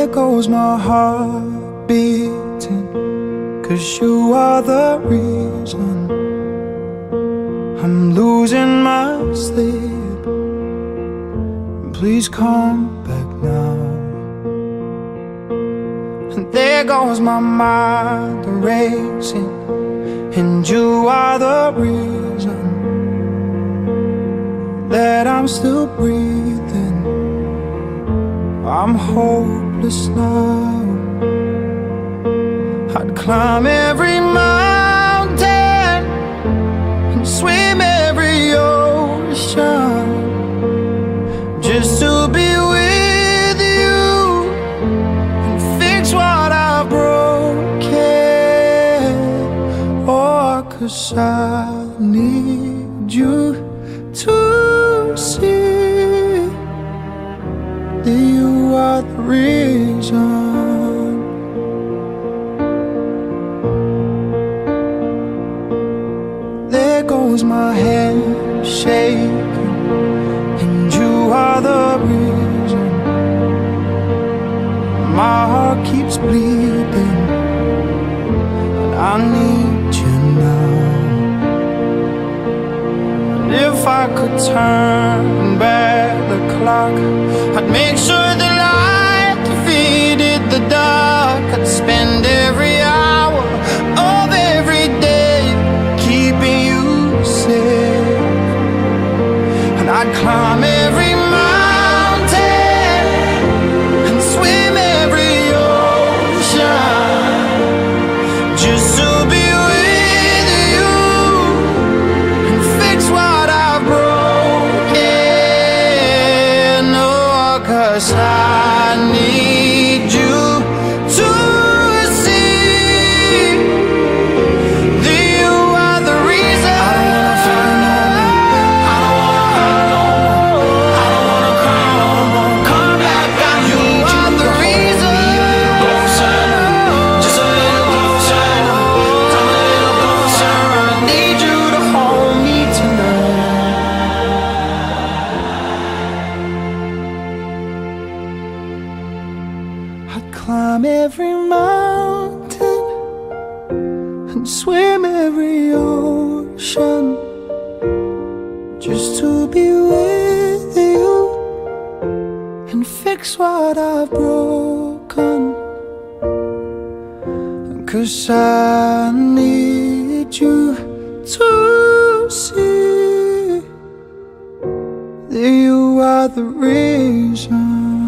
goes my heart beating, 'cause you are the reason I'm losing my sleep. Please come back now. And there goes my mind racing, and you are the reason that I'm still breathing. I'm hopeless now. I'd climb every mountain and swim every ocean just to be with you and fix what I've broken. Oh, 'cause I need you to see that you are the reason. There goes my hand shaking, and you are the reason. My heart keeps bleeding, and I need you now. And if I could turn back the clock, I'd make sure the light defeated the dark. I'd spend every hour of every day keeping you safe, and I'd climb every mountain and swim every ocean just to be with you and fix what I've broken. Oh, 'cause I need you to see that you are the reason. I don't wanna cry no more. Come back, I need you are the reason. Closer, just a little closer. Come a little closer. I need you to hold me tonight. I'd climb every mountain and swim every ocean just to be with you and fix what I've broken. 'Cause I need you to see that you are the reason.